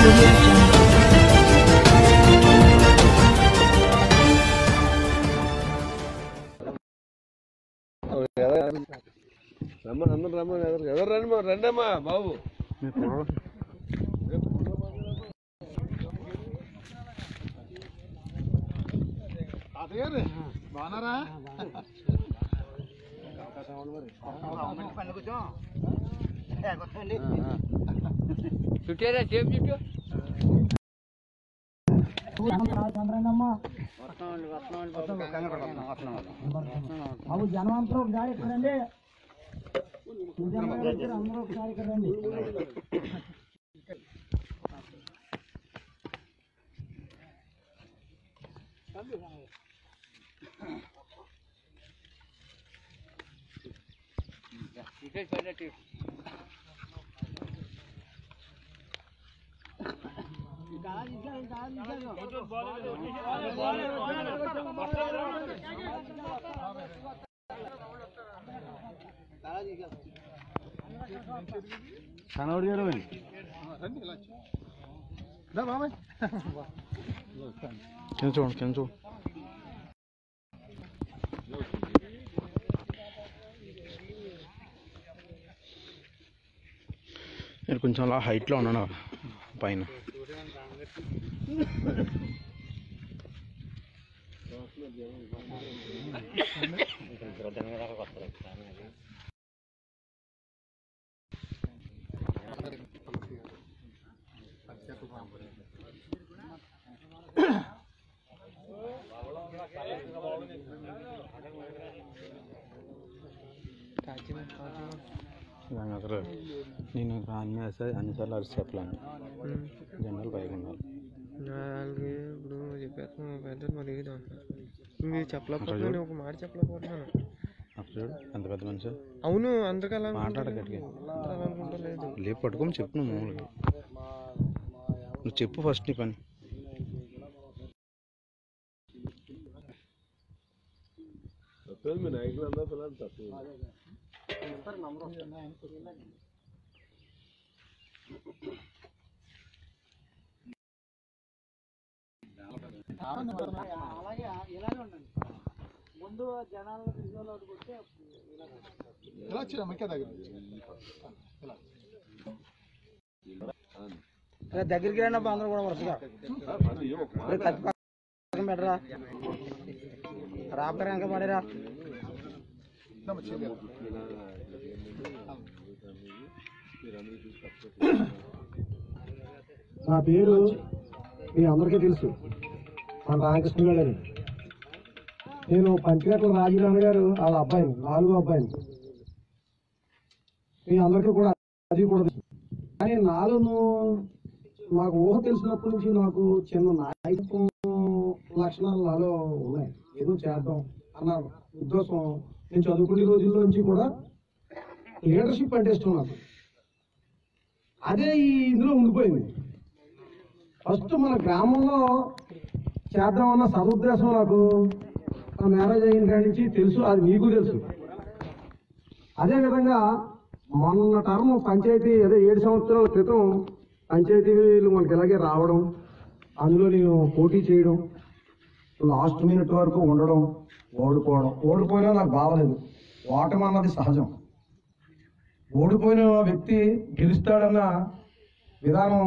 audio jungle. రండమ్మా బాబు బాగున్నారా చుట్టారా సేపు చుట్టూ బాబు జనమంతా ఒకసారి ఎక్కడండి అందరూ ఒకసారి ఎక్కడండి కనవడి గారు బాబాయ్ కింద చూడండి కింద చూడు నేను కొంచెం అలా హైట్లో ఉన్నాను పైన అసలు నేను అన్నిసార్లు అరిసి చెప్పలేను జనరల్ పైకి ఉండాలి వాళ్ళకి ఇప్పుడు చెప్పేస్తున్నాను పెద్ద మరి మీరు చెప్పలేకపోతున్నాను ఒక మాట చెప్పలేకపోతున్నాను అప్పుడు ఎంత పెద్ద మనిషి అవును అందరికి అలా మాట్లాడగట్టిగా అనుకుంటలేదు లేపు పట్టుకొని చెప్పు నువ్వు మామూలుగా నువ్వు చెప్పు ఫస్ట్ నీ పని అలాగే ఇలాగే ఉండండి ముందు జనాలను విజువల్ కొట్టి ఇలా వచ్చి అమ్మకే దగ్గరికి రండి అందరూ కూడా వరుసగా పెట్టరా రాపకరా ఇంకా పడేరా నా పేరు మీ అందరికీ తెలుసు మన రామకృష్ణ గారు అని నేను పంచగట్ల రాజీనాథ్ గారు వాళ్ళ అబ్బాయిని 4వ అబ్బాయిని మీ అందరికీ కూడా అది కూడా తెలుసు కానీ నాకు ఊహ తెలిసినప్పటి నుంచి నాకు చిన్న నాయకత్వం లక్షణాలు నాలో ఉన్నాయి ఏదో చేద్దాం అన్న ఉద్దేశం నేను చదువుకునే రోజుల్లో నుంచి కూడా లీడర్షిప్ అంటే ఇష్టం నాకు అదే ఇందులో ఉండిపోయింది ఫస్ట్ మన గ్రామంలో చేద్దామన్న సదుద్దేశం నాకు మ్యారేజ్ అయిన కాడి నుంచి తెలుసు అది మీకు తెలుసు అదేవిధంగా మొన్న టర్మ్ పంచాయతీ అదే 7 సంవత్సరాల క్రితం పంచాయతీలు మనకి ఇలాగే రావడం అందులో నేను పోటీ చేయడం లాస్ట్ మినిట్ వరకు ఉండడం ఓడిపోయినా నాకు బాగలేదు ఓటమి అన్నది సహజం ఓడిపోయిన వ్యక్తి గెలుస్తాడన్న విధానం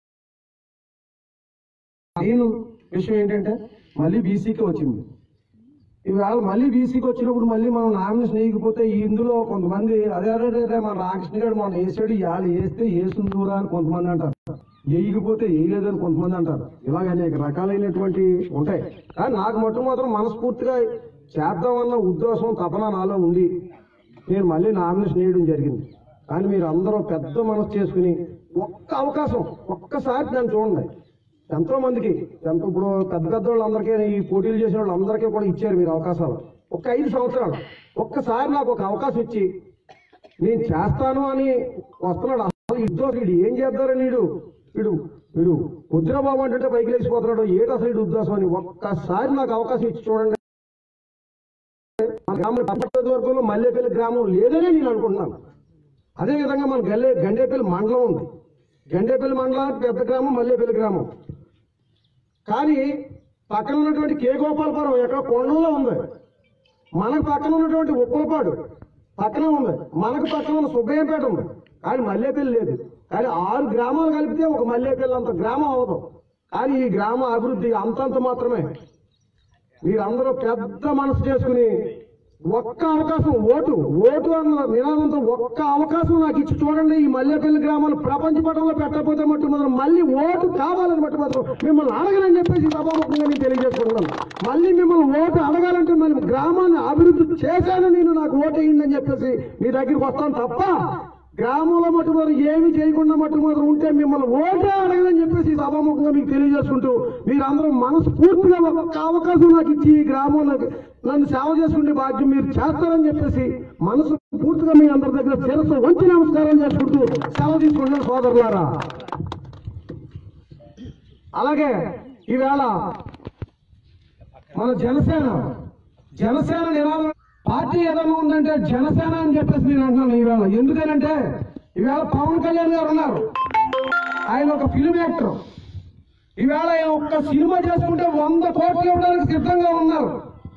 నేను విషయం ఏంటంటే మళ్ళీ బీసీకి వచ్చింది ఇవాళ మళ్ళీ బీసీకి వచ్చినప్పుడు మళ్ళీ మనం నామినేషన్ వేయకపోతే ఇందులో కొంతమంది అదే మన రామకృష్ణ గారు మనం వేసాడు ఇవాళ వేస్తే వేసుందూరా అని కొంతమంది అంటారు వేయకపోతే వేయలేదని కొంతమంది అంటారు ఇలాగ అనేక రకాలైనటువంటి ఉంటాయి కానీ నాకు మొట్టమొదటి మనస్ఫూర్తిగా చేద్దామన్న ఉద్దేశం తపన నాలో ఉంది నేను మళ్ళీ నామినేషన్ వేయడం జరిగింది కానీ మీరు అందరూ పెద్ద మనసు చేసుకుని ఒక్క అవకాశం ఒక్కసారి నన్ను చూడండి ఎంతో మందికి ఇప్పుడు పెద్ద వాళ్ళందరికీ ఈ పోటీలు చేసిన వాళ్ళందరికీ కూడా ఇచ్చారు మీరు అవకాశాలు ఒక 5 సంవత్సరాలు ఒక్కసారి నాకు ఒక అవకాశం ఇచ్చి నేను చేస్తాను అని వస్తున్నాడు అసలు వీడు ఏం చేద్దారని వీడు వజ్రబాబు అంటే పైకి లేచిపోతున్నాడు ఏడు అసలు వీడు ఉద్దేశం అని ఒక్కసారి నాకు అవకాశం ఇచ్చి చూడండి వర్గంలో మల్లేపల్లి గ్రామం లేదని నేను అనుకుంటున్నాను అదేవిధంగా మన గండేపల్లి మండలం ఉంది గండేపల్లి మండలానికి పెద్ద గ్రామం మల్లేపల్లి గ్రామం. కానీ పక్కన ఉన్నటువంటి కే గోపాలపురం ఎక్కడ కొండల్లో ఉంది. మనకు పక్కన ఉన్నటువంటి ఉప్పలపాడు పక్కనే ఉంది. మనకు పక్కన ఉన్న సుబ్బయ్యపేట ఉంది. కానీ మల్లేపల్లి లేదు. కానీ 6 గ్రామాలు కలిపితే ఒక మల్లేపల్లి అంత గ్రామం అవదు. కానీ ఈ గ్రామ అభివృద్ధి అంతంత మాత్రమే. మీరందరూ పెద్ద మనసు చేసుకుని ఒక్క అవకాశం ఓటు అన్న నినాదంతో ఒక్క అవకాశం నాకు ఇచ్చి చూడండి. ఈ మల్లేపల్లి గ్రామాలు ప్రపంచ పటంలో పెట్టకపోతే మట్టు మాత్రం మళ్ళీ ఓటు కావాలని మట్టు మాత్రం మిమ్మల్ని అడగనని చెప్పేసి సభాముఖంగా నేను తెలియజేసుకుంటున్నాను. మళ్ళీ మిమ్మల్ని ఓటు అడగాలంటే మళ్ళీ గ్రామాన్ని అభివృద్ధి చేశాను నేను, నాకు ఓటు వేయండి చెప్పేసి మీ దగ్గరికి వస్తాను తప్ప గ్రామంలో మట్టు మాత్రం ఏమి చేయకుండా మట్టు మాత్రం ఉంటే మిమ్మల్ని ఓటే అడగదని చెప్పేసి సభాముఖంగా మీకు తెలియజేసుకుంటూ మీరందరూ మనస్ఫూర్తిగా ఒక్క అవకాశం నాకు ఇచ్చి ఈ గ్రామంలో నన్ను సేవ చేసుకునే భాగ్యం మీరు చేస్తారని చెప్పేసి మనసు పూర్తిగా మీ అందరి దగ్గర శిరస్సు వంచి నమస్కారం చేసుకుంటూ సెలవు తీసుకుంటున్న సోదరులారా. అలాగే ఈవేళ మన జనసేన నినాదం పార్టీ ఏదైనా ఉందంటే జనసేన అని చెప్పేసి నేను అంటున్నాను ఈవేళ. ఎందుకనంటే ఈవేళ పవన్ కళ్యాణ్ గారు ఉన్నారు. ఆయన ఒక ఫిల్మ్ యాక్టర్. ఈవేళ ఆయన ఒక్క సినిమా చేసుకుంటే 100 కోట్లు ఇవ్వడానికి సిద్ధంగా ఉన్నారు.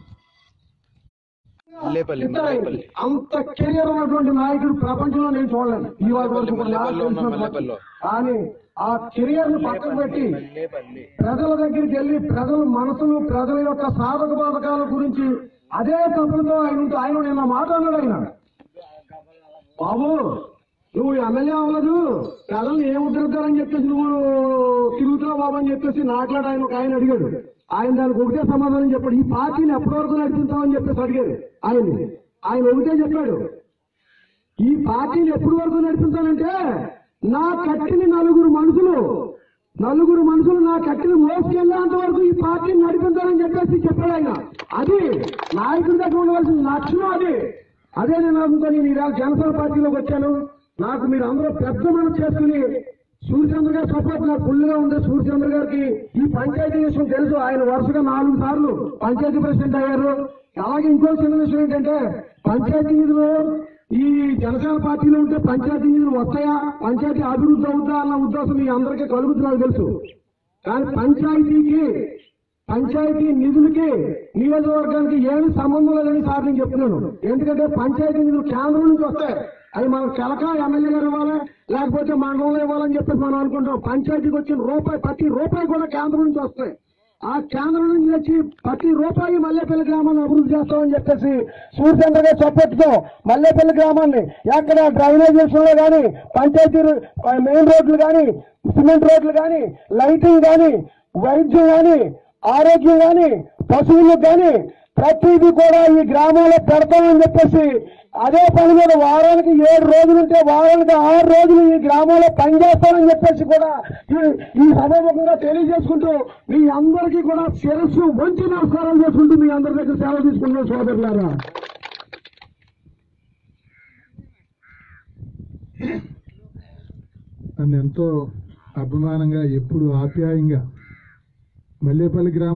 అంత కెరియర్ ఉన్నటువంటి నాయకుడు ప్రపంచంలో నేను చూడలేదు ఈ వరకు. కానీ ఆ కెరియర్ ను పక్కన పెట్టి ప్రజల దగ్గరికి వెళ్ళి ప్రజల మనసులు ప్రజల యొక్క సాధక బాధకాల గురించి అదే తప్పులతో ఆయన నిన్న మాట్లాడాడు. ఆయన బాబు నువ్వు ఎమ్మెల్యే అవ్వలేదు, ప్రజల్ని ఏం ఉద్ధరిద్దారని చెప్పేసి నువ్వు తిరుగుతున్నావు బాబు అని చెప్పేసి నాట్లాడు. ఆయన అడిగాడు. ఆయన దానికి ఒకటే సమాధానం చెప్పాడు. ఈ పార్టీని ఎప్పటి వరకు నడిపిస్తామని చెప్పేసి అడిగారు ఆయన ఒకటే చెప్పాడు, ఈ పార్టీని ఎప్పటి వరకు నడిపిస్తానంటే నా కట్టిన నలుగురు మనుషులు నా కట్టిన మోసుకెళ్ళేంత వరకు ఈ పార్టీని నడిపిస్తానని చెప్పేసి చెప్పాడు ఆయన. అది నాయకుడి దగ్గర ఉండవలసిన లక్షణం. అదే నేను అనుకుంటా. నేను ఈవేళ జనసేన పార్టీలోకి వచ్చాను. నాకు మీరు అందరూ పెద్ద మనసు చేసుకుని సూర్యచంద్ర గారి సపోర్ట్ నాకు ఫుల్గా ఉంది. సూర్యచంద్ర గారికి ఈ పంచాయతీ విషయం తెలుసు. ఆయన వరుసగా 4 సార్లు పంచాయతీ ప్రెసిడెంట్ అయ్యారు. అలాగే ఇంకో చిన్న విషయం ఏంటంటే పంచాయతీ నిధులు ఈ జనసేన పార్టీలో ఉంటే పంచాయతీ నిధులు వస్తాయా, పంచాయతీ అభివృద్ధి అవుతా అన్న ఉద్దేశం మీ అందరికీ కలుగుతుంది నాకు తెలుసు. కానీ పంచాయతీ నిధులకి నియోజకవర్గానికి ఏమి సంబంధం లేదని సార్ నేను చెప్తున్నాను. ఎందుకంటే పంచాయతీ నిధులు కేంద్రం నుంచి వస్తాయి. అది మనం కెలక ఎమ్మెల్యే గారు ఇవ్వాలి, లేకపోతే మండలంలో ఇవ్వాలని చెప్పేసి మనం అనుకుంటాం. పంచాయతీకి వచ్చిన ప్రతి రూపాయి కూడా కేంద్రం నుంచి వస్తాయి. ఆ కేంద్రం నుంచి వచ్చి ప్రతి రూపాయి మల్లేపల్లి గ్రామాన్ని అభివృద్ధి చేస్తామని చెప్పేసి సూర్యచంద్ర గారి సపోర్ట్ తో మల్లేపల్లి గ్రామాన్ని ఎక్కడ డ్రైనేజ్ విషయంలో కానీ, పంచాయతీ మెయిన్ రోడ్లు కానీ, సిమెంట్ రోడ్లు కానీ, లైటింగ్ కానీ, వైద్యం కానీ, ఆరోగ్యం కానీ, పశువులకు కానీ ప్రతిదీ కూడా ఈ గ్రామంలో పెడతామని చెప్పేసి అదే పని మీద వారానికి 7 రోజులుంటే వారానికి 6 రోజులు ఈ గ్రామంలో పనిచేస్తానని చెప్పేసి కూడా ఈ సభాముఖంగా తెలియజేసుకుంటూ మీ అందరికీ కూడా శిరస్సు వంచి నమస్కారం చేసుకుంటూ మీ అందరి దగ్గర సేవ తీసుకుంటున్న సోదరులారా. నన్ను ఎంతో అభిమానంగా ఎప్పుడు ఆప్యాయంగా మల్లేపల్లి గ్రామం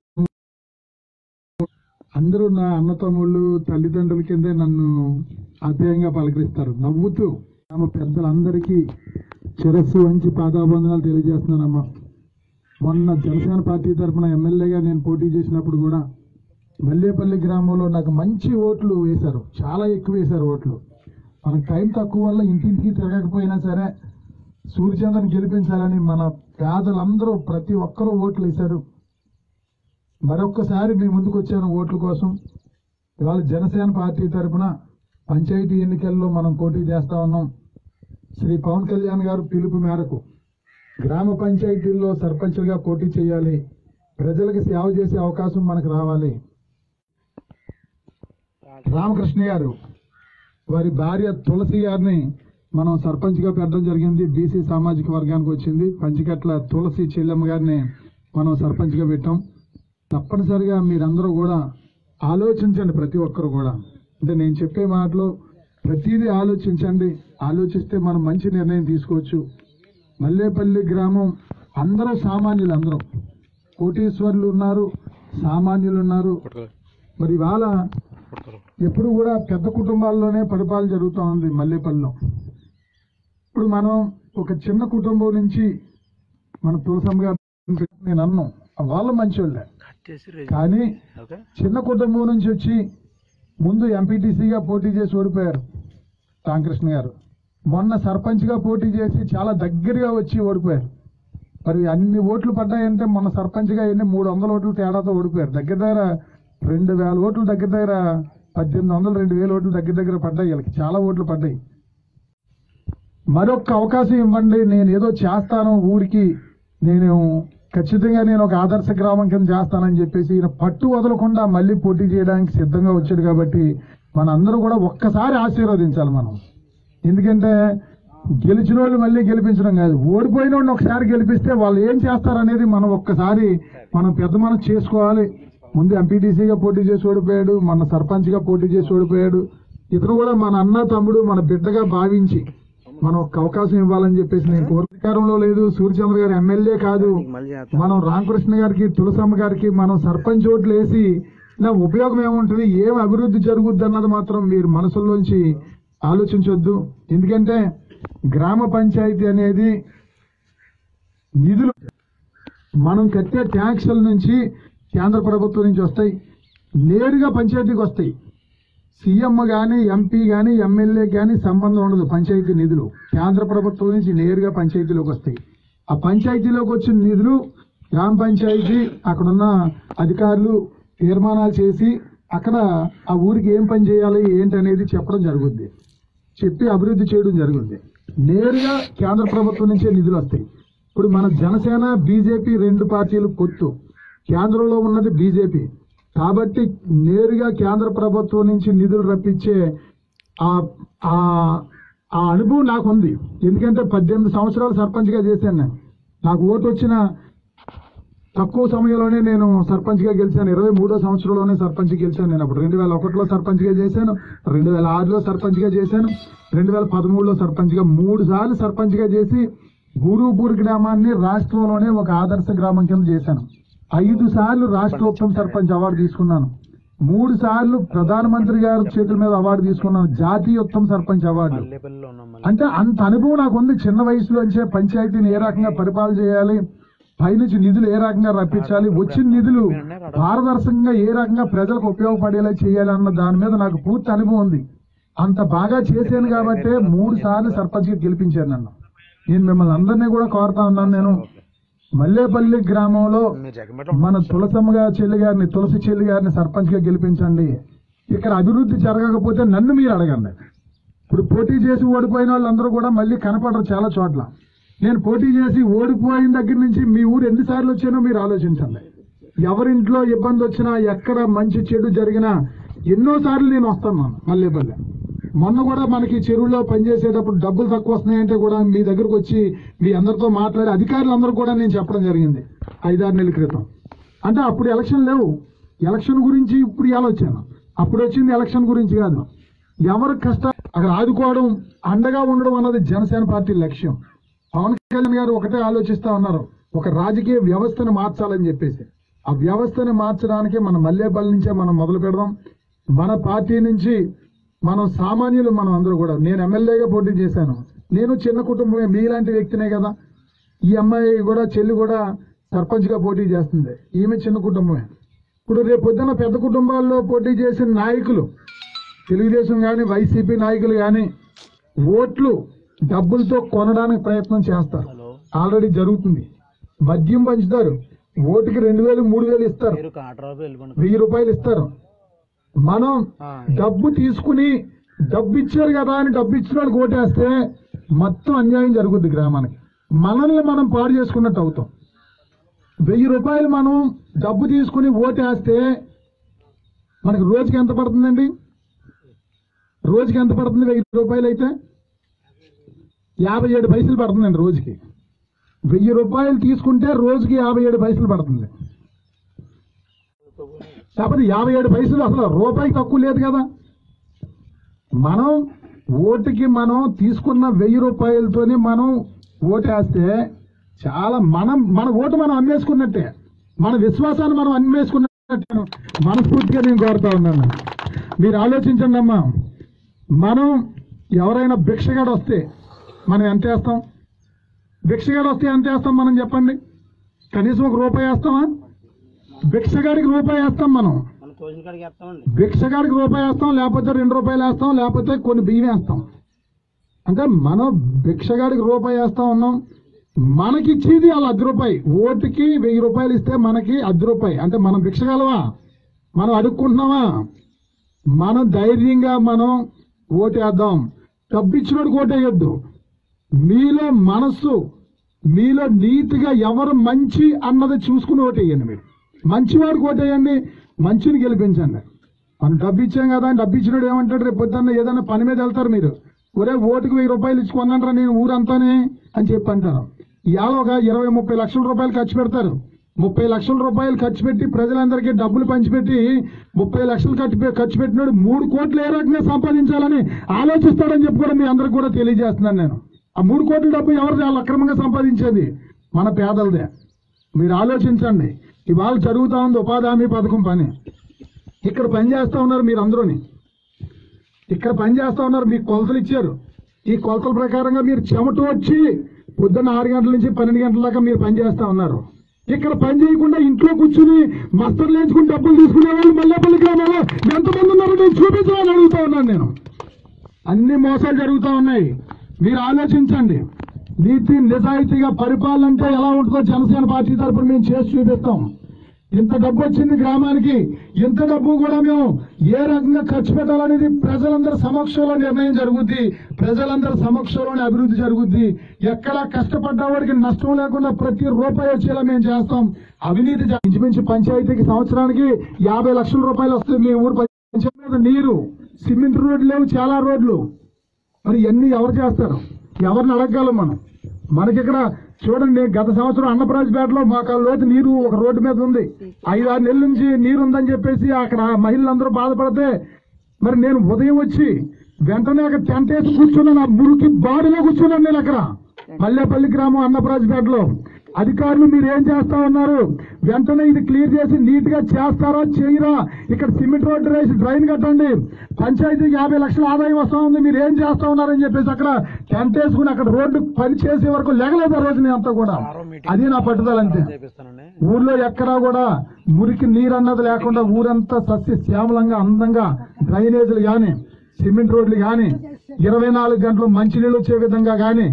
అందరూ నా అన్నతమ్ముళ్ళు తల్లిదండ్రుల కిందే నన్ను ఆప్యాయంగా పలకరిస్తారు. నవ్వుతూ గ్రామ పెద్దలందరికీ శిరస్సు వంచి పాదాబంధనాలు తెలియజేస్తున్నానమ్మా. మొన్న జనసేన పార్టీ తరఫున ఎమ్మెల్యేగా నేను పోటీ చేసినప్పుడు కూడా మల్లేపల్లి గ్రామంలో నాకు మంచి ఓట్లు వేశారు, చాలా ఎక్కువ వేశారు ఓట్లు. మనకు టైం తక్కువ వల్ల ఇంటింటికి తిరగకపోయినా సరే సూర్యచంద్రని గెలిపించాలని మన పేదలందరూ ప్రతి ఒక్కరూ ఓట్లు వేశారు. మరొక్కసారి మీ ముందుకు వచ్చాను ఓట్ల కోసం. ఇవాళ జనసేన పార్టీ తరఫున పంచాయతీ ఎన్నికల్లో మనం పోటీ చేస్తా ఉన్నాం. శ్రీ పవన్ కళ్యాణ్ గారు పిలుపు మేరకు గ్రామ పంచాయతీల్లో సర్పంచ్లుగా పోటీ చేయాలి, ప్రజలకు సేవ చేసే అవకాశం మనకు రావాలి. రామకృష్ణ గారు వారి భార్య తులసి గారిని మనం సర్పంచ్గా పెట్టడం జరిగింది. బీసీ సామాజిక వర్గానికి వచ్చింది. పంచికట్ల తులసి చెల్లెమ్మ గారిని మనం సర్పంచ్గా పెట్టాం. తప్పనిసరిగా మీరందరూ కూడా ఆలోచించండి. ప్రతి ఒక్కరు కూడా అంటే నేను చెప్పే మాటలు ప్రతిదీ ఆలోచించండి. ఆలోచిస్తే మనం మంచి నిర్ణయం తీసుకోవచ్చు. మల్లేపల్లి గ్రామం అందరూ సామాన్యులు, అందరూ కోటీశ్వరులు ఉన్నారు, సామాన్యులు ఉన్నారు. మరి ఇవాళ ఎప్పుడు కూడా పెద్ద కుటుంబాల్లోనే పరిపాలన జరుగుతూ ఉంది మల్లేపల్లిలో. ఇప్పుడు మనం ఒక చిన్న కుటుంబం నుంచి మన తులసమ్మ గారు నేను అన్నాం వాళ్ళు మంచోళ్ళే, కానీ చిన్న కుటుంబం నుంచి వచ్చి ముందు ఎంపీటీసీగా పోటీ చేసి ఓడిపోయారు రామకృష్ణ గారు. మొన్న సర్పంచ్గా పోటీ చేసి చాలా దగ్గరగా వచ్చి ఓడిపోయారు. మరి అన్ని ఓట్లు పడ్డాయంటే మొన్న సర్పంచ్గా ఎన్ని 300 ఓట్లు తేడాతో ఓడిపోయారు. దగ్గర దగ్గర 2000 ఓట్లు, దగ్గర దగ్గర 1800 2000 ఓట్లు దగ్గర దగ్గర పడ్డాయి. వీళ్ళకి చాలా ఓట్లు పడ్డాయి. మరొక అవకాశం ఇవ్వండి, నేను ఏదో చేస్తాను ఊరికి, నేను ఖచ్చితంగా నేను ఒక ఆదర్శ గ్రామం కింద చేస్తానని చెప్పేసి ఈయన పట్టు వదలకుండా మళ్ళీ పోటీ చేయడానికి సిద్ధంగా వచ్చాడు. కాబట్టి మనందరూ కూడా ఒక్కసారి ఆశీర్వదించాలి మనం. ఎందుకంటే గెలిచిన వాళ్ళు మళ్ళీ గెలిపించడం కాదు, ఓడిపోయిన వాళ్ళని ఒకసారి గెలిపిస్తే వాళ్ళు ఏం చేస్తారనేది మనం ఒక్కసారి మనం పెద్ద మనసు చేసుకోవాలి. ముందు ఎంపీటీసీగా పోటీ చేసి ఓడిపోయాడు, మన సర్పంచ్గా పోటీ చేసి ఓడిపోయాడు. ఇతను కూడా మన అన్న తమ్ముడు మన బిడ్డగా భావించి మనం ఒక అవకాశం ఇవ్వాలని చెప్పేసి నేను అధికారంలో లేదు. సూర్యచంద్ర గారు ఎమ్మెల్యే కాదు, మనం రామకృష్ణ గారికి తులసమ్మ గారికి మనం సర్పంచ్ ఓట్లు వేసి నా ఉపయోగం ఏముంటుంది, ఏం అభివృద్ధి జరుగుద్ది అన్నది మాత్రం మీరు మనసులోంచి ఆలోచించొద్దు. ఎందుకంటే గ్రామ పంచాయతీ అనేది నిధులు మనం కట్టే ట్యాక్సుల నుంచి కేంద్ర ప్రభుత్వం నుంచి వస్తాయి, నేరుగా పంచాయతీకి వస్తాయి. సీఎం కానీ ఎంపీ కానీ ఎమ్మెల్యే కానీ సంబంధం ఉండదు. పంచాయతీ నిధులు కేంద్ర ప్రభుత్వం నుంచి నేరుగా పంచాయతీలోకి వస్తాయి. ఆ పంచాయతీలోకి వచ్చిన నిధులు గ్రామ పంచాయతీ అక్కడున్న అధికారులు తీర్మానాలు చేసి అక్కడ ఆ ఊరికి ఏం పని చేయాలి ఏంటనేది చెప్పడం జరుగుద్ది, చెప్పి అభివృద్ధి చేయడం జరుగుద్ది. నేరుగా కేంద్ర ప్రభుత్వం నుంచే నిధులు వస్తాయి. ఇప్పుడు మన జనసేన బీజేపీ 2 పార్టీలు పొత్తు, కేంద్రంలో ఉన్నది బీజేపీ. కాబట్టి నేరుగా కేంద్ర ప్రభుత్వం నుంచి నిధులు రప్పించే ఆ అనుభవం నాకు ఉంది. ఎందుకంటే 18 సంవత్సరాలు సర్పంచ్గా చేశాను నేను. నాకు ఓటు వచ్చిన తక్కువ సమయంలోనే నేను సర్పంచ్గా గెలిచాను. 23వ సంవత్సరంలోనే సర్పంచ్గా గెలిచాను. నేను అప్పుడు 2001లో సర్పంచ్గా చేశాను, 2006లో సర్పంచ్గా చేశాను, 2013లో సర్పంచ్గా 3 సార్లు సర్పంచ్గా చేసి గురూపూర్ గ్రామాన్ని రాష్ట్రంలోనే ఒక ఆదర్శ గ్రామం కింద చేశాను. 5 సార్లు రాష్ట్ర ఉత్తమ సర్పంచ్ అవార్డు తీసుకున్నాను. 3 సార్లు ప్రధానమంత్రి గారి చేతుల మీద అవార్డు తీసుకున్నాను, జాతీయ ఉత్తమ సర్పంచ్ అవార్డు. అంటే అంత అనుభవం నాకు ఉంది. చిన్న వయసులోంచే పంచాయతీని ఏ రకంగా పరిపాలన చేయాలి, పైనుంచి నిధులు ఏ రకంగా రప్పించాలి, వచ్చిన నిధులు పారదర్శకంగా ఏ రకంగా ప్రజలకు ఉపయోగపడేలా చేయాలి అన్న దాని మీద నాకు పూర్తి అనుభవం ఉంది. అంత బాగా చేశాను కాబట్టి 3 సార్లు సర్పంచ్గా గెలిపించారు నన్ను. నేను మిమ్మల్ని అందరినీ కూడా కోరుతా ఉన్నాను, నేను మల్లేపల్లి గ్రామంలో మన తులసమ్మ చెల్లి గారిని, తులసి చెల్లి గారిని సర్పంచ్గా గెలిపించండి. ఇక్కడ అభివృద్ధి జరగకపోతే నన్ను మీరు అడగండి. ఇప్పుడు పోటీ చేసి ఓడిపోయిన వాళ్ళందరూ కూడా మళ్ళీ కనపడరు చాలా చోట్ల. నేను పోటీ చేసి ఓడిపోయిన దగ్గర నుంచి మీ ఊరు ఎన్నిసార్లు వచ్చానో మీరు ఆలోచించండి. ఎవరింట్లో ఇబ్బంది వచ్చినా, ఎక్కడ మంచి చెడు జరిగినా ఎన్నోసార్లు నేను వస్తాను మల్లేపల్లి. మొన్న కూడా మనకి చెరువులో పనిచేసేటప్పుడు డబ్బులు తక్కువ వస్తున్నాయంటే కూడా మీ దగ్గరకు వచ్చి మీ అందరితో మాట్లాడి అధికారులందరూ కూడా నేను చెప్పడం జరిగింది 5-6 నెలల క్రితం. అంటే అప్పుడు ఎలక్షన్ లేవు, ఎలక్షన్ గురించి ఇప్పుడు ఆలోచన. అప్పుడు వచ్చింది ఎలక్షన్ గురించి కాదు, ఎవరి కష్టం అక్కడ ఆదుకోవడం, అండగా ఉండడం అన్నది జనసేన పార్టీ లక్ష్యం. పవన్ కళ్యాణ్ గారు ఒకటే ఆలోచిస్తా ఉన్నారు, ఒక రాజకీయ వ్యవస్థను మార్చాలని చెప్పేసి. ఆ వ్యవస్థను మార్చడానికి మన మల్లేపల్లి నుంచే మనం మొదలు పెడదాం. మన పార్టీ నుంచి మనం సామాన్యులు, మనం అందరూ కూడా, నేను ఎమ్మెల్యేగా పోటీ చేశాను, నేను చిన్న కుటుంబమే, మీలాంటి వ్యక్తినే కదా. ఈ అమ్మాయి కూడా, చెల్లి కూడా సర్పంచ్గా పోటీ చేస్తుంది, ఈమె చిన్న కుటుంబమే. ఇప్పుడు రేపు పొద్దున్న పెద్ద కుటుంబాల్లో పోటీ చేసిన నాయకులు, తెలుగుదేశం కానీ వైసీపీ నాయకులు కానీ ఓట్లు డబ్బులతో కొనడానికి ప్రయత్నం చేస్తారు. ఆల్రెడీ జరుగుతుంది. మద్యం పంచుతారు, ఓటుకి 2000 3000 ఇస్తారు, 1000 రూపాయలు ఇస్తారు. మనం డబ్బు తీసుకుని డబ్బు ఇచ్చారు కదా అని డబ్బు ఇచ్చిన వాళ్ళకి ఓటేస్తే మొత్తం అన్యాయం జరుగుద్ది గ్రామానికి. మనల్ని మనం పాడు చేసుకున్నట్టు అవుతాం. 1000 రూపాయలు మనం డబ్బు తీసుకుని ఓటేస్తే మనకి రోజుకి ఎంత పడుతుందండి? రోజుకి ఎంత పడుతుంది? 1000 రూపాయలు అయితే 57 పైసలు పడుతుందండి రోజుకి. 1000 రూపాయలు తీసుకుంటే రోజుకి 57 పైసలు పడుతుంది. కాకపోతే 57 పైసలు అసలు రూపాయికి తక్కువ లేదు కదా. మనం ఓటుకి మనం తీసుకున్న 1000 రూపాయలతోనే మనం ఓటేస్తే చాలా మన ఓటు మనం అమ్మేసుకున్నట్టే, మన విశ్వాసాన్ని మనం అమ్మేసుకున్నట్టే. మనస్ఫూర్తిగా నేను కోరుతా ఉన్నాను, మీరు ఆలోచించండి అమ్మా. మనం ఎవరైనా భిక్షగాడు వస్తే మనం ఎంత వేస్తాం? భిక్షగాడు వస్తే ఎంత వేస్తాం మనం చెప్పండి? కనీసం ₹1 వేస్తామా? భిక్షగాడికి ₹1 వేస్తాం మనం. భిక్షగాడికి ₹1 వేస్తాం, లేకపోతే ₹2 వేస్తాం, లేకపోతే కొన్ని బియ్యం వేస్తాం. అంటే మనం భిక్షగాడికి ₹1 వేస్తా ఉన్నాం. మనకిచ్చేది వాళ్ళు ₹10. ఓటుకి ₹1000 ఇస్తే మనకి ₹10. అంటే మనం భిక్షగాలవా? మనం అడుక్కుంటున్నావా? మనం ధైర్యంగా మనం ఓటేద్దాం. డబ్బిచ్చినోడికి ఓటేయొద్దు. మీలో మనస్సు, మీలో నీతిగా ఎవరు మంచి అన్నది చూసుకుని ఓటేయండి. మీరు మంచివాడికి ఓటేయండి, మంచిని గెలిపించండి. మనం డబ్బు ఇచ్చాం కదా అని డబ్బు ఇచ్చినోడు ఏమంటాడు? రేపు పొద్దున్న ఏదైనా పని మీద వెళ్తారు మీరు, ఒరే ఓటుకు ₹1000 ఇచ్చి కొన్నారా నేను ఊరంతానే అని చెప్పి అంటారు. ఇవాళ ఒక 20-30 లక్షల రూపాయలు ఖర్చు పెడతారు. 30 లక్షల రూపాయలు ఖర్చు పెట్టి ప్రజలందరికీ డబ్బులు పంచిపెట్టి 30 లక్షలు ఖర్చు పెట్టినాడు 3 కోట్లు ఏ రకంగా సంపాదించాలని ఆలోచిస్తాడని చెప్పి కూడా మీ అందరికి కూడా తెలియజేస్తున్నాను నేను. ఆ 3 కోట్ల డబ్బు ఎవరిది? వాళ్ళు అక్రమంగా సంపాదించేది మన పేదలదే. మీరు ఆలోచించండి. ఇవాళ జరుగుతూ ఉంది ఉపాధి హామీ పథకం పని. ఇక్కడ పని చేస్తూ ఉన్నారు మీరు అందరూని. ఇక్కడ పని చేస్తూ ఉన్నారు, మీకు కొలతలు ఇచ్చారు. ఈ కొలతల ప్రకారంగా మీరు చెమట వచ్చి పొద్దున్న 6 గంటల నుంచి 12 గంటల దాకా మీరు పని చేస్తూ ఉన్నారు. ఇక్కడ పని చేయకుండా ఇంట్లో కూర్చుని మస్తర్లు వేసుకుని డబ్బులు తీసుకునే వాళ్ళు మల్లేపల్లి గ్రామంలో ఎంతమంది ఉన్నారో నేను చూపించాలని అడుగుతా ఉన్నాను నేను. అన్ని మోసాలు జరుగుతూ ఉన్నాయి. మీరు ఆలోచించండి. నీతి నిజాయితీగా పరిపాలన అంటే ఎలా ఉంటుందో జనసేన పార్టీ తరఫున మేము చేసి చూపిస్తాం. ఇంత డబ్బు వచ్చింది గ్రామానికి, ఇంత డబ్బు కూడా మేము ఏ రకంగా ఖర్చు పెట్టాలనేది ప్రజలందరి సమక్షంలో నిర్ణయం జరుగుద్ది. ప్రజలందరి సమక్షంలోనే అభివృద్ధి జరుగుద్ది. ఎక్కడా కష్టపడ్డవాడికి నష్టం లేకుండా ప్రతి రూపాయి వచ్చేలా మేము చేస్తాం. అవినీతి ఇంచుమించు పంచాయతీకి సంవత్సరానికి 50 లక్షల రూపాయలు వస్తుంది. మీ ఊరు పంచాయతీ మీద నీరు, సిమెంట్ రోడ్లు లేవు, చాలా రోడ్లు. మరి ఇవన్నీ ఎవరు చేస్తారు? ఎవరిని అడగగలం మనం? మనకిక్కడ చూడండి, గత సంవత్సరం అన్నప్రాజ్పేటలో మాకు లోతు నీరు ఒక రోడ్డు మీద ఉంది. 5-6 నెలల నుంచి నీరు ఉందని చెప్పేసి అక్కడ మహిళలందరూ బాధపడితే మరి నేను ఉదయం వచ్చి వెంటనే అక్కడ టెంట్ వేసి కూర్చున్నాను. ఆ మురికి బాడిలో కూర్చున్నాను నేను అక్కడ మల్లేపల్లి గ్రామం అన్నప్రాజ్పేటలో. అధికారులు మీరు ఏం చేస్తా ఉన్నారు? వెంటనే ఇది క్లియర్ చేసి నీట్ గా చేస్తారా చేయరా? ఇక్కడ సిమెంట్ రోడ్డు వేసి డ్రైన్ కట్టండి, పంచాయతీకి 50 లక్షల ఆదాయం వస్తా ఉంది, మీరు ఏం చేస్తా ఉన్నారని చెప్పేసి అక్కడ టెంట్ వేసుకుని అక్కడ రోడ్డు పని చేసే వరకు లెగలేదు ఆ రోజు అంతా కూడా. అది నా పట్టుదల అంతే. ఊర్లో ఎక్కడా కూడా మురికి నీరు అన్నది లేకుండా ఊరంతా సస్య శ్యామలంగా అందంగా డ్రైనేజీలు కానీ, సిమెంట్ రోడ్లు కానీ, 24 గంటలు మంచినీళ్ళు వచ్చే విధంగా కానీ,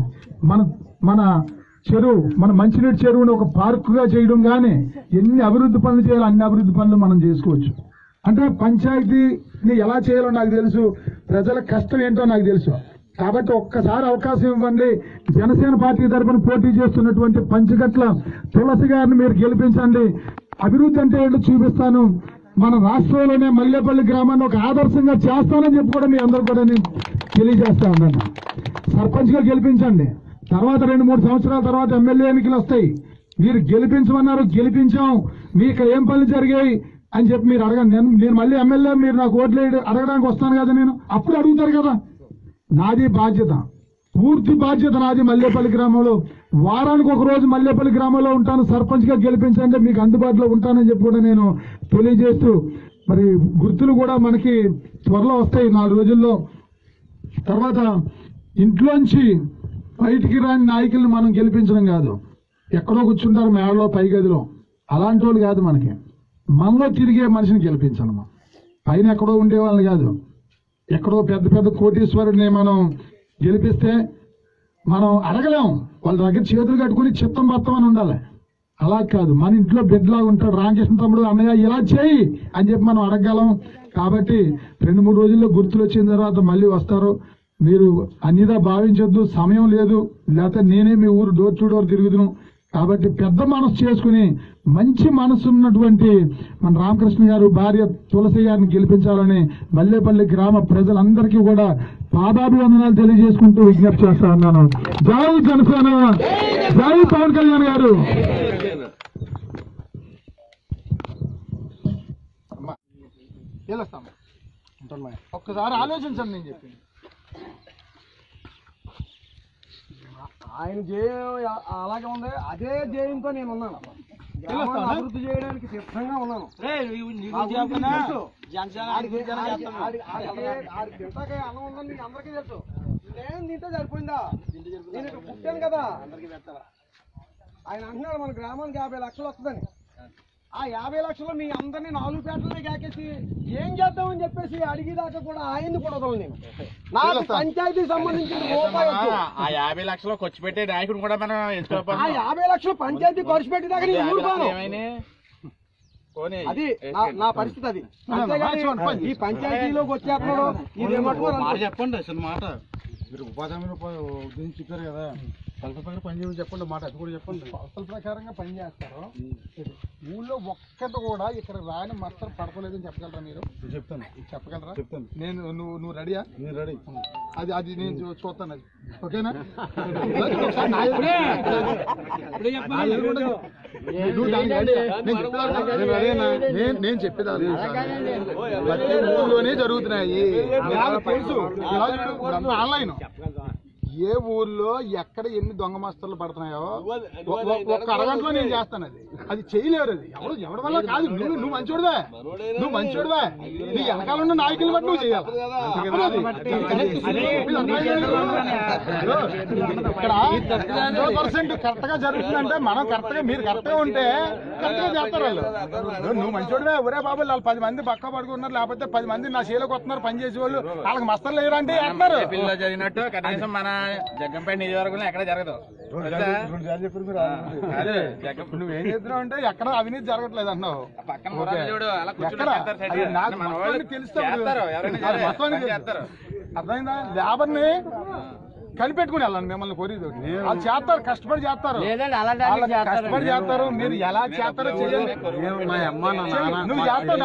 మన చెరువు, మన మంచినీటి చెరువుని ఒక పార్కుగా చేయడం కానీ, ఎన్ని అభివృద్ధి పనులు చేయాలో అన్ని అభివృద్ధి పనులు మనం చేసుకోవచ్చు. అంటే పంచాయతీని ఎలా చేయాలో నాకు తెలుసు, ప్రజల కష్టం ఏంటో నాకు తెలుసు. కాబట్టి ఒక్కసారి అవకాశం ఇవ్వండి. జనసేన పార్టీ తరఫున పోటీ చేస్తున్నటువంటి పంచగట్ల తులసి గారిని మీరు గెలిపించండి. అభివృద్ధి అంటే ఏంటో చూపిస్తాను. మన రాష్ట్రంలోనే మల్లేపల్లి గ్రామాన్ని ఒక ఆదర్శంగా చేస్తానని చెప్పి కూడా మీ అందరూ కూడా నేను తెలియజేస్తా ఉన్నాను. సర్పంచ్గా గెలిపించండి. తర్వాత 2-3 సంవత్సరాల తర్వాత ఎమ్మెల్యే ఎన్నికలు వస్తాయి. మీరు గెలిపించమన్నారు, గెలిపించాం, మీకు ఏం పనులు జరిగాయి అని చెప్పి మీరు అడగండి. నేను మళ్ళీ ఎమ్మెల్యే, మీరు నాకు ఓట్లు అడగడానికి వస్తాను కదా, నేను అప్పుడు అడుగుతారు కదా. నాది బాధ్యత, పూర్తి బాధ్యత నాది. మల్లేపల్లి గ్రామంలో వారానికి ఒక రోజు మల్లేపల్లి గ్రామంలో ఉంటాను. సర్పంచ్గా గెలిపించండి, మీకు అందుబాటులో ఉంటానని చెప్పి కూడా నేను తెలియజేస్తూ, మరి గుర్తులు కూడా మనకి త్వరలో వస్తాయి 4 రోజుల్లో. తర్వాత ఇంట్లోంచి బయటికి రాని నాయకుల్ని మనం గెలిపించడం కాదు. ఎక్కడో కూర్చుంటారు మేడలో, పై గదిలో, అలాంటి వాళ్ళు కాదు. మనలో తిరిగే మనిషిని గెలిపించాలి. పైన ఎక్కడో ఉండే వాళ్ళని కాదు. ఎక్కడో పెద్ద పెద్ద కోటీశ్వరుడిని మనం గెలిపిస్తే మనం అడగలేం. వాళ్ళ దగ్గర చేతులు కట్టుకుని చిత్తం బత్తం అని ఉండాలి. అలా కాదు, మన ఇంట్లో బిడ్డలాగా ఉంటాడు. రామకృష్ణ తమ్ముడు, అన్నయ్య ఇలా చేయి అని చెప్పి మనం అడగగలం. కాబట్టి 2-3 రోజుల్లో గుర్తులు వచ్చిన తర్వాత మళ్ళీ వస్తారు. మీరు అన్నిదా భావించొద్దు, సమయం లేదు, లేకపోతే నేనే మీ ఊరు డోర్ టు డోర్ తిరుగుదును. కాబట్టి పెద్ద మనసు చేసుకుని మంచి మనసు ఉన్నటువంటి మన రామకృష్ణ గారు భార్య తులసి గారిని గెలిపించాలని మల్లేపల్లి గ్రామ ప్రజలందరికీ కూడా పాదాభివందనాలు తెలియజేసుకుంటూ విజ్ఞప్తి చేస్తా ఉన్నాను. జై జనసేన, జై పవన్ కళ్యాణ్ గారు. ఒక్కసారి ఆలోచించండి నేను చెప్పింది. ఆయన జయం అలాగే ఉంది. అదే జయంతో నేను ఉన్నాను. అభివృద్ధి చేయడానికి సిద్ధంగా ఉన్నాను. అన్నం ఉందని మీకు అందరికీ తెలుసు. నేను తింటే సరిపోయిందా? నేను ఇక్కడ పుట్టాను కదా. ఆయన అంటున్నాడు మన గ్రామానికి 50 లక్షలు వస్తుందని. ఆ 50 లక్షలు మీ అందరినీ 4 పేటలనే కాకేసి ఏం చేద్దామని చెప్పేసి అడిగేదాకా కూడా ఆయన్ని కూడా వదలను నేను. నాకు పంచాయతీకి సంబంధించిన రూపాయి వద్దు. ఆ 50 లక్షలు ఖర్చు పెట్టే నాయకుడు కూడా మనం ఆ 50 లక్షలు పంచాయతీ ఖర్చు పెట్టేదాకా నేను ఊరుకోను. అది నా పరిస్థితి. అది అంతేగాని ఈ పంచాయతీలోకి వచ్చేస్తున్నాడు ఇది చెప్పండి అసలు మాట. మీరు ఉపాధి హామీ ఉద్యోగం చెప్పారు కదా, కొలత ప్రకారం పని చేయమని చెప్పండి. మాట అది కూడా చెప్పండి. కొలతల ప్రకారంగా పని చేస్తారు. ఊళ్ళో ఒక్కటి కూడా ఇక్కడ రాని మస్తరు పడతలేదని చెప్పగలరా మీరు? చెప్తాను. చెప్పగలరా? చెప్తాను. నేను నువ్వు రెడీయా? నేను రెడీ. అది నేను చూస్తాను. అది ఓకేనా? నేను చెప్పేదాన్ని ప్రతి ఊళ్ళోనే జరుగుతున్నాయి. ఆన్లైన్ ఏ ఊర్లో ఎక్కడ ఎన్ని దొంగ మాస్టర్లు పడుతున్నాయో ఒక్క అరగంటలో నేను చేస్తాను. అది చేయలేరు. అది ఎవరి వల్ల కాదు. నువ్వు మంచోడువే, నీ వెనకాల ఉన్న నాయకులు బట్టి నువ్వు చేయాలి. ఇక్కడ 100% కరెక్ట్ గా జరుగుతుందంటే మనం కరెక్ట్ గా, మీరు కరెక్ట్ గా ఉంటే కరెక్ట్ గా చేస్తారు వాళ్ళు. నువ్వు మంచోడువే, ఒరే బాబు వాళ్ళు 10 మంది పక్క పడుకున్నారు, లేకపోతే 10 మంది నా చేలోకి వస్తున్నారు పని చేసే వాళ్ళు, వాళ్ళకి మస్తలు లేరంటే అంటున్నారు. జరిగినట్టు కనీసం మన జగ్గంపేట నియోజకవర్గంలో ఎక్కడ జరగదు. నువ్వేం చెప్తున్నావు అంటే ఎక్కడ అవినీతి జరగట్లేదు అన్నావు. అర్థమైందా? లేబర్ని కనిపెట్టుకుని వెళ్ళండి. మిమ్మల్ని కోరేది వాళ్ళు చేస్తారు, కష్టపడి చేస్తారు, కష్టపడి చేస్తారు. మీరు ఎలా చేస్తారో చేయండి. నువ్వు చేస్తావు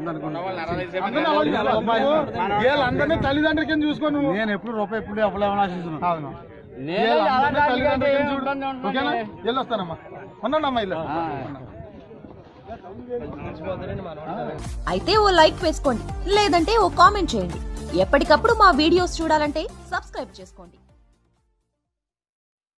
వీళ్ళందరినీ తల్లిదండ్రుల కింద చూసుకో. నువ్వు నేను ఎప్పుడు రూపాయి ఎప్పుడు అవ్వలేమని ఆశిస్తున్నాను. అవును, తల్లిదండ్రుల కింద చూడు. ఓకేనా? వెళ్ళొస్తానమ్మా, ఉన్నాడమ్మా ఇల్లు. అయితే ఓ లైక్ వేసుకోండి, లేదంటే ఓ కామెంట్ చేయండి. ఎప్పటికప్పుడు మా వీడియోస్ చూడాలంటే సబ్స్క్రైబ్ చేసుకోండి.